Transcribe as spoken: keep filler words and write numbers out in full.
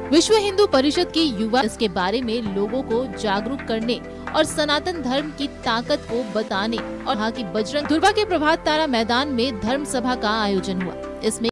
विश्व हिंदू परिषद की युवा इसके बारे में लोगों को जागरूक करने और सनातन धर्म की ताकत को बताने और कहा कि बजरंग दुर्गा के प्रभात तारा मैदान में धर्म सभा का आयोजन हुआ। इसमें